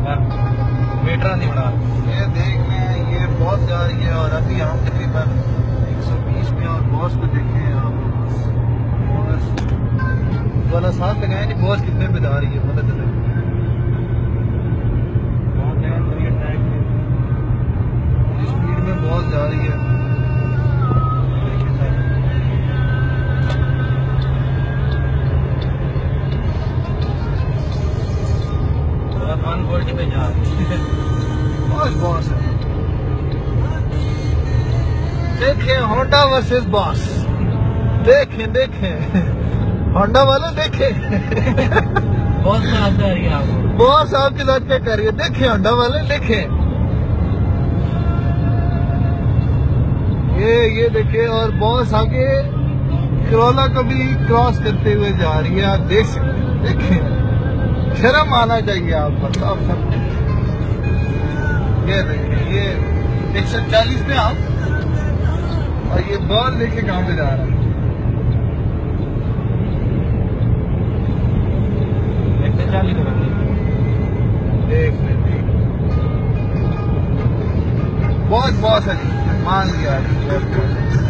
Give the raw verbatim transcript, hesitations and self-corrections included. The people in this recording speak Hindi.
मीटर नहीं बना। ये देख लें, ये बॉस जा रही है और अभी हम तकरीबन एक सौ बीस में, और बॉस को देखें आप वाला साथ लगाए नहीं, बॉस कितने पे जा रही है पता चले। स्पीड में बॉस जा रही है। वन फोर्टी पे जा बॉस बॉस है। देखें होंडा वर्सेस बॉस, देखें देखें होंडा वाले देखें। बहुत साफ जा रही है आपको। बॉस आपके साथ क्या कर रही है, देखें होंडा वाले देखें। ये ये देखें, और बॉस आगे करोला को भी क्रॉस करते हुए जा रही है। आप देख सकते हैं, देखें शर्म आना चाहिए आप पर। आप सब ये देखें, ये एक सौ चालीस में आप, और ये बॉल लेके कहाँ पे जा रहा है। एक सौ चालीस देख लें, बहुत बहुत है, मान गया।